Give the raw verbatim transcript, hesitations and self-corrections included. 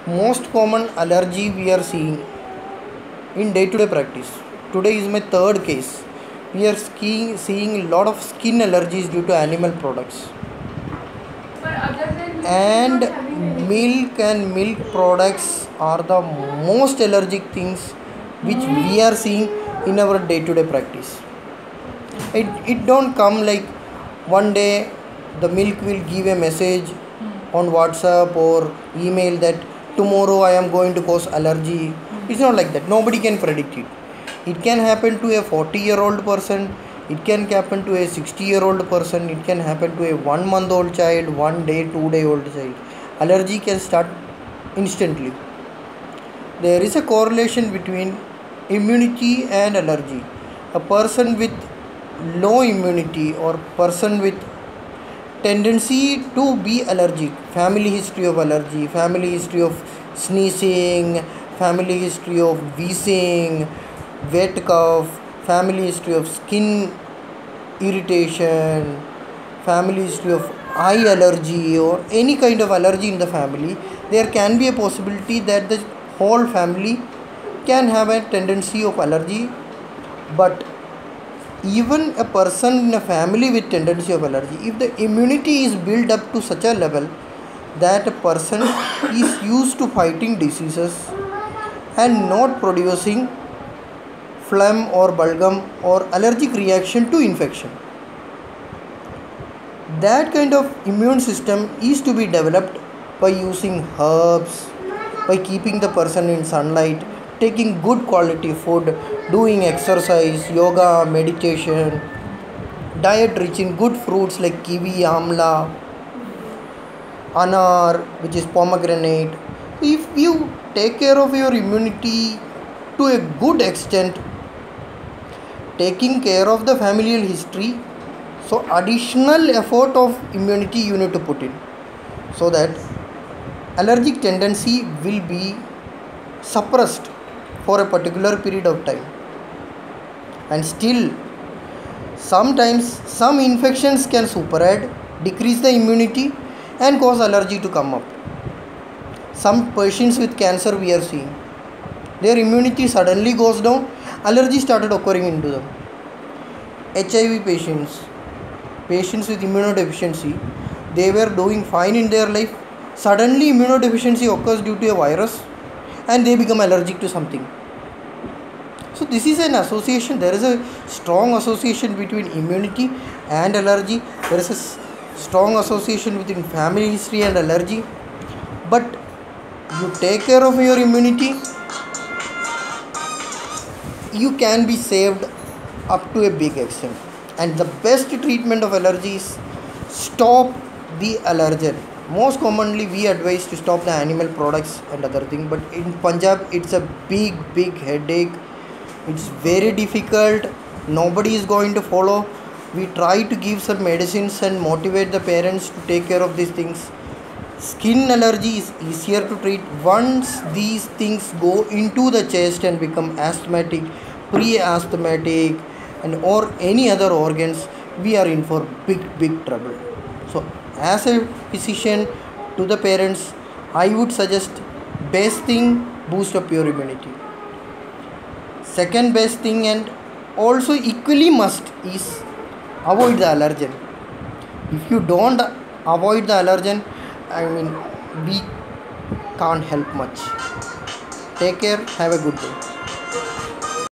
Most common allergy we are seeing in day-to-day practice. Today is my third case. We are skiing, seeing a lot of skin allergies due to animal products. And milk and milk products are the most allergic things which we are seeing in our day-to-day practice. It, it don't come like one day the milk will give a message on WhatsApp or email that tomorrow I am going to cause allergy. It's not like that. Nobody can predict it. It can happen to a forty year old person, it can happen to a sixty year old person, it can happen to a one month old child, one day, two day old child. Allergy can start instantly. There is a correlation between immunity and allergy. A person with low immunity or person with tendency to be allergic, family history of allergy, family history of sneezing, family history of wheezing, wet cough, family history of skin irritation, family history of eye allergy or any kind of allergy in the family, there can be a possibility that the whole family can have a tendency of allergy. But even a person in a family with tendency of allergy, if the immunity is built up to such a level that a person is used to fighting diseases and not producing phlegm or bulgum or allergic reaction to infection, that kind of immune system is to be developed by using herbs, by keeping the person in sunlight, taking good quality food, doing exercise, yoga, meditation, diet rich in good fruits like kiwi, amla, anar, which is pomegranate. If you take care of your immunity to a good extent, taking care of the familial history, so additional effort of immunity you need to put in, so that allergic tendency will be suppressed for a particular period of time. And still sometimes some infections can superadd, decrease the immunity and cause allergy to come up. Some patients with cancer we are seeing, their immunity suddenly goes down, allergy started occurring into them. H I V patients, patients with immunodeficiency, they were doing fine in their life, suddenly immunodeficiency occurs due to a virus and they become allergic to something. So this is an association, there is a strong association between immunity and allergy, there is a strong association between family history and allergy. But you take care of your immunity, you can be saved up to a big extent. And the best treatment of allergy is stop the allergen. Most commonly we advise to stop the animal products and other thing, but in Punjab it's a big big headache, it's very difficult, nobody is going to follow. We try to give some medicines and motivate the parents to take care of these things. Skin allergy is easier to treat. Once these things go into the chest and become asthmatic, pre-asthmatic and or any other organs, we are in for big big trouble. So as a physician to the parents, I would suggest best thing, boost up your immunity. Second best thing and also equally must is avoid the allergen. If you don't avoid the allergen, I mean, we can't help much. Take care, have a good day.